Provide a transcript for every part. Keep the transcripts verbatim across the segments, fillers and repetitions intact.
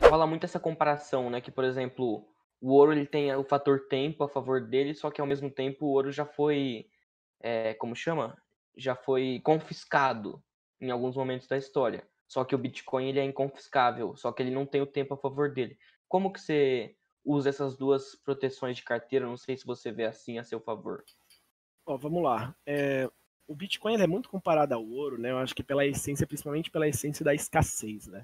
rola muito essa comparação, né, que, por exemplo, o ouro ele tem o fator tempo a favor dele, só que ao mesmo tempo o ouro já foi, eh, como chama? Já foi confiscado em alguns momentos da história. Só que o Bitcoin ele é inconfiscável, só que ele não tem o tempo a favor dele. Como que você usa essas duas proteções de carteira? Não sei se você vê assim a seu favor. Ó, vamos lá. É, o Bitcoin ele é muito comparado ao ouro, né? Eu acho que pela essência, principalmente pela essência da escassez, né?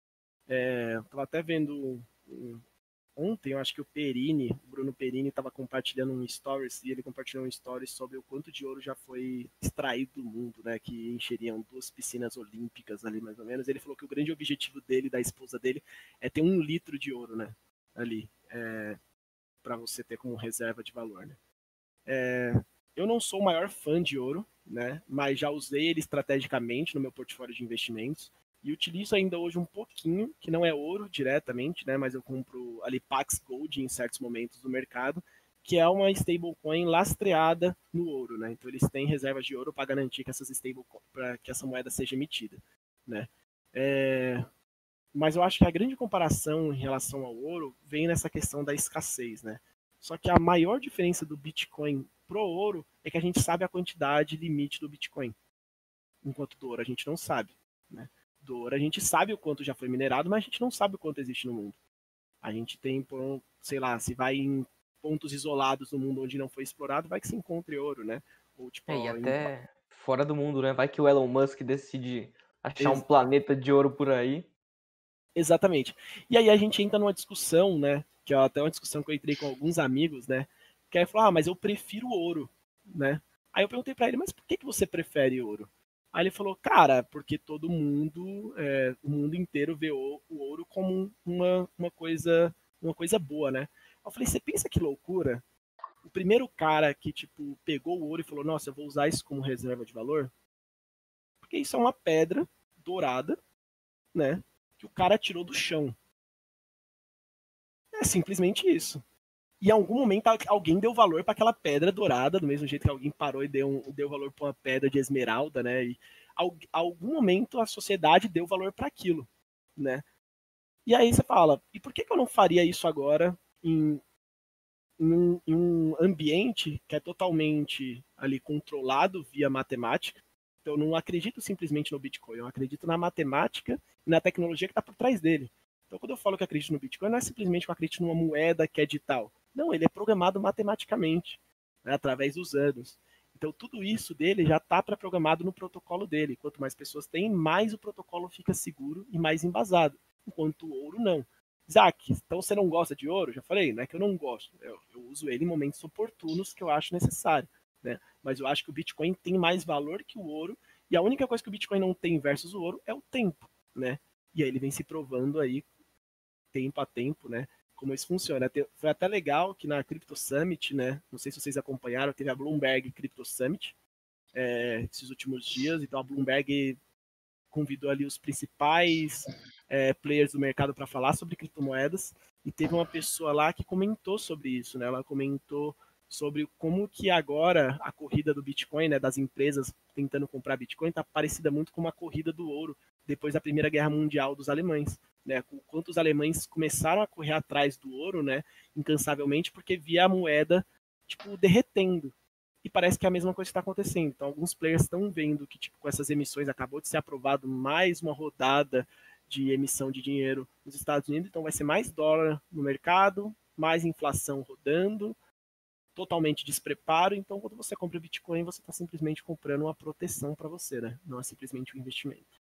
É, tava até vendo um, ontem, eu acho que o Perini, o Bruno Perini, estava compartilhando um stories e ele compartilhou um stories sobre o quanto de ouro já foi extraído do mundo, né? Que encheriam duas piscinas olímpicas ali, mais ou menos. Ele falou que o grande objetivo dele, da esposa dele, é ter um litro de ouro, né? Ali, é, para você ter como reserva de valor, né? É, eu não sou o maior fã de ouro, né? Mas já usei ele estrategicamente no meu portfólio de investimentos e utilizo ainda hoje um pouquinho, que não é ouro diretamente, né? Mas eu compro ali Pax Gold em certos momentos do mercado, que é uma stablecoin lastreada no ouro, né? Então eles têm reservas de ouro para garantir que essas stablecoin, para que essa moeda seja emitida, né? É, mas eu acho que a grande comparação em relação ao ouro vem nessa questão da escassez, né? Só que a maior diferença do Bitcoin pro ouro é que a gente sabe a quantidade limite do Bitcoin, enquanto do ouro a gente não sabe, né? Do ouro a gente sabe o quanto já foi minerado, mas a gente não sabe o quanto existe no mundo. A gente tem, sei lá, se vai em pontos isolados no mundo onde não foi explorado, vai que se encontre ouro, né? Ou tipo, É, e ó, em... até fora do mundo, né? Vai que o Elon Musk decide achar um Ex planeta de ouro por aí. exatamente. E aí a gente entra numa discussão, né? Que é até uma discussão que eu entrei com alguns amigos, né? Que aí falou, ah, mas eu prefiro ouro, né? Aí eu perguntei pra ele, mas por que, que você prefere ouro? Aí ele falou, cara, porque todo mundo, é, o mundo inteiro vê o, o ouro como uma, uma coisa, uma coisa boa, né? Eu falei, você pensa que loucura? O primeiro cara que, tipo, pegou o ouro e falou, nossa, eu vou usar isso como reserva de valor, porque isso é uma pedra dourada, né? Que o cara tirou do chão. É simplesmente isso. E em algum momento alguém deu valor para aquela pedra dourada, do mesmo jeito que alguém parou e deu, um, deu valor para uma pedra de esmeralda, né? E ao, algum momento a sociedade deu valor para aquilo, né? E aí você fala, e por que, que eu não faria isso agora em, em, um, em um ambiente que é totalmente ali controlado via matemática? Então eu não acredito simplesmente no Bitcoin, eu acredito na matemática e na tecnologia que está por trás dele. Então, quando eu falo que eu acredito no Bitcoin, não é simplesmente que eu acredito numa moeda que é digital. Não, ele é programado matematicamente, né, através dos anos. Então, tudo isso dele já está pré-programado no protocolo dele. Quanto mais pessoas tem, mais o protocolo fica seguro e mais embasado. Enquanto o ouro, não. Isaac, então você não gosta de ouro? Já falei, não é que eu não gosto. Eu, eu uso ele em momentos oportunos que eu acho necessário. Né? Mas eu acho que o Bitcoin tem mais valor que o ouro. E a única coisa que o Bitcoin não tem versus o ouro é o tempo. Né? E aí ele vem se provando aí tempo a tempo, né? Como isso funciona. Foi até legal que na Crypto Summit, né? Não sei se vocês acompanharam, teve a Bloomberg Crypto Summit é, esses últimos dias. Então a Bloomberg convidou ali os principais é, players do mercado para falar sobre criptomoedas. E teve uma pessoa lá que comentou sobre isso, né? Ela comentou sobre como que agora a corrida do Bitcoin, né, das empresas tentando comprar Bitcoin, está parecida muito com uma corrida do ouro depois da Primeira Guerra Mundial dos alemães. Né, quanto os alemães começaram a correr atrás do ouro, né, incansavelmente, porque via a moeda tipo derretendo. E parece que é a mesma coisa está acontecendo. Então, alguns players estão vendo que tipo com essas emissões acabou de ser aprovado mais uma rodada de emissão de dinheiro nos Estados Unidos, então vai ser mais dólar no mercado, mais inflação rodando, totalmente despreparo. Então, quando você compra Bitcoin, você está simplesmente comprando uma proteção para você, né? Não é simplesmente um investimento.